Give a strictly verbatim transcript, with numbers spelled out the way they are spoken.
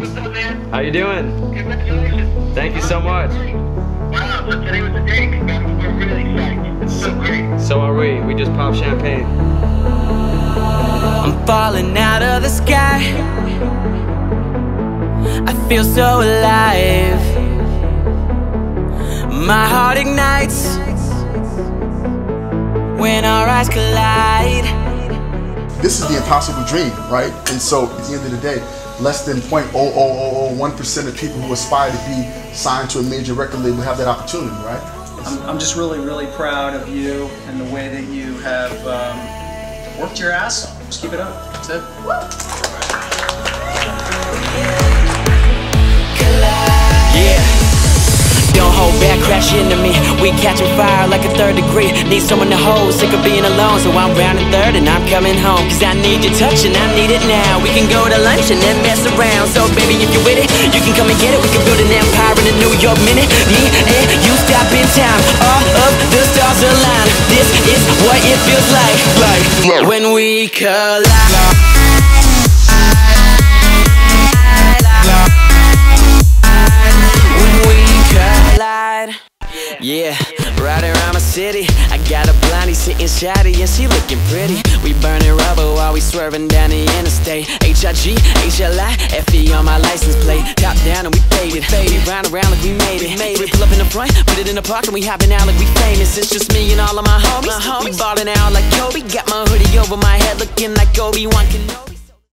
what's up, man? How you doing? Congratulations. Thank you so much. Wow, so today was the day. Congrats. We're really psyched. It's so great. So are we. We just popped champagne. I'm falling out of the sky. I feel so alive. My heart ignites when our eyes collide. This is the impossible dream, right? And so at the end of the day, less than zero point zero zero zero zero one percent of people who aspire to be signed to a major record label have that opportunity, right? I'm, I'm just really, really proud of you and the way that you have um, worked your ass off. Just keep it up. That's it. Yeah. Don't hold back, crash into me. We catching fire like a third degree. Need someone to hold, sick of being alone. So I'm rounding third and I'm coming home. Cause I need your touch and I need it now. We can go to lunch and then mess around. So baby, if you're with it, you can come and get it. We can build an empire in a New York minute. Me and you stop in time. All of the stars align. This is what it feels like, like when we collide. Yeah, riding around my city. I got a blondie sitting shoddy and she looking pretty. We burning rubber while we swerving down the interstate. H I G, H L I, F E on my license plate. Top down and we faded. We round around like we made it. We pull up in the front, put it in the park and we hopping out like we famous. It's just me and all of my homies. We ballin' out like Kobe. Got my hoodie over my head looking like Obi-Wan Kenobi.